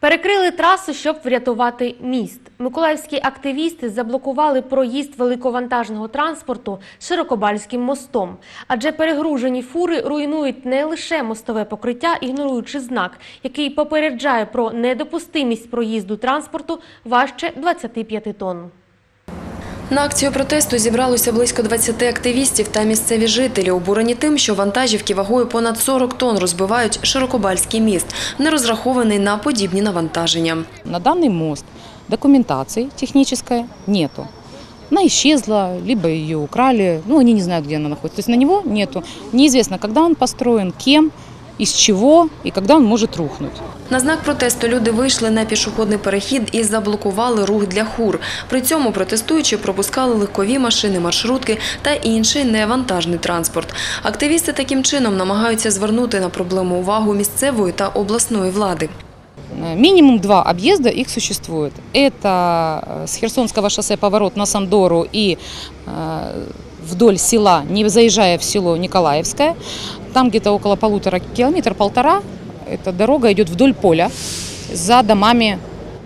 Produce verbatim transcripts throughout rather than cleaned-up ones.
Перекрили трасу, щоб врятувати міст. Миколаївські активісти заблокували проїзд великовантажного транспорту Широкобальським мостом. Адже перегружені фури руйнують не лише мостове покриття, ігноруючи знак, який попереджає про недопустимість проїзду транспорту важче двадцяти п'яти тонн. На акцію протесту зібралося близько двадцяти активістів та місцеві жителі, обурені тим, що вантажівки вагою понад сорок тонн розбивають Широкобальський міст, не розрахований на подібні навантаження. На даний мост документації технічної нету. Она исчезла, либо ее украли, ну они не знают, где она находится. То есть на него нету. Неизвестно, когда он построен, кем, із чого і коли він може рухнути. На знак протесту люди вийшли на пішохідний перехід і заблокували рух для хур. При цьому протестуючі пропускали легкові машини, маршрутки та інший невантажний транспорт. Активісти таким чином намагаються звернути на проблему увагу місцевої та обласної влади. Минимум два объезда их существует. Это с Херсонского шоссе поворот на Сандору и вдоль села, не заезжая в село Николаевское. Там где-то около полутора километра, полтора, эта дорога идет вдоль поля за домами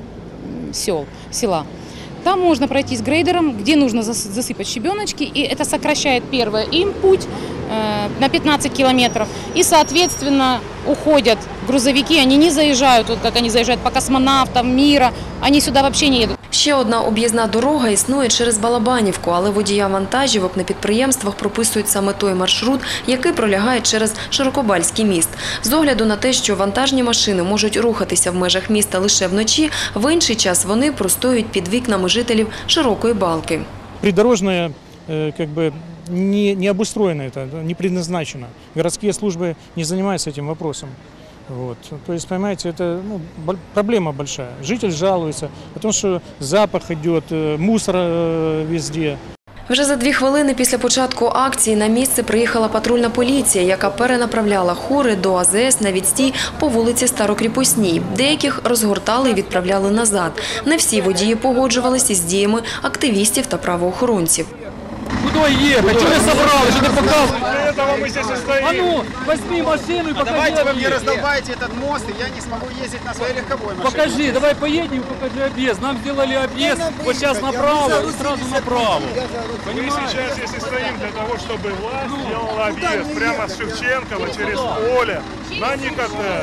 сел, села. Там можно пройти с грейдером, где нужно засыпать щебеночки, и это сокращает первое им путь э, на пятнадцать километров. И, соответственно, уходят грузовики, они не заезжают, вот как они заезжают по космонавтам, мира, они сюда вообще не едут. Ще одна об'їзна дорога існує через Балабанівку, але водіям вантажівок на підприємствах прописують саме той маршрут, який пролягає через Широкобальський міст. З огляду на те, що вантажні машини можуть рухатися в межах міста лише вночі, в інший час вони простоюють під вікнами жителів Широкої Балки. Придорожная, как бы, не, не обустроено это, не предназначено. Городские службы не занимаются этим вопросом. Вот. То есть, понимаете, это ну, проблема большая. Житель жалуется, потому что запах идет, мусор везде. Вже за дві хвилини після початку акції на місце приїхала патрульна поліція, яка перенаправляла хури до А З С на відстій по вулиці Старокріпосній. Деяких розгортали і відправляли назад. Не всі водії погоджувалися з діями активістів та правоохоронців. Куда ехать? Что ты собрал? Что ты показываешь? Для этого мы здесь и стоим. А ну, возьми машину и А покажи. давайте вы мне объезд. раздолбаете этот мост, и я не смогу ездить на своей легковой машине. Покажи, давай поедем и покажи объезд. Нам сделали объезд, вот сейчас направо и сразу направо. Мы сейчас здесь и стоим для того, чтобы власть сделала объезд прямо с Шевченкова через поле на Никотер,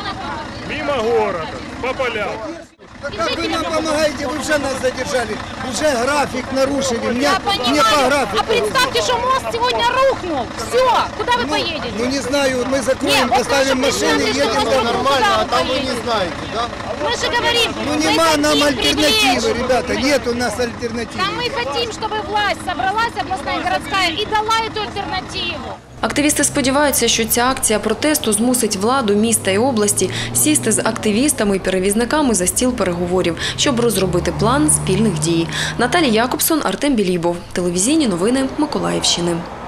мимо города, по полям. Как вы нам помогаете? Вы уже нас задержали. Уже график нарушили. Мне, Я мне понимаю. по графику. А представьте, что мост сегодня рухнул. Все, куда вы ну, поедете? Ну не знаю, мы закроем, Нет, вот поставим вы машины и представьте, едем что домой. нас нормально, а там вы не знаете, да? Мы же говорим, Ну мы нема нам хотим альтернативы, привлечь. ребята. Нет у нас альтернативы. Да мы хотим, чтобы власть собралась, областная и городская, и дала эту альтернативу. Активісти сподіваються, що ця акція протесту змусить владу міста і області сісти з активістами і перевізниками за стіл переговорів, щоб розробити план спільних дій. Наталія Якобсон, Артем Білібов. Телевізійні новини Миколаївщини.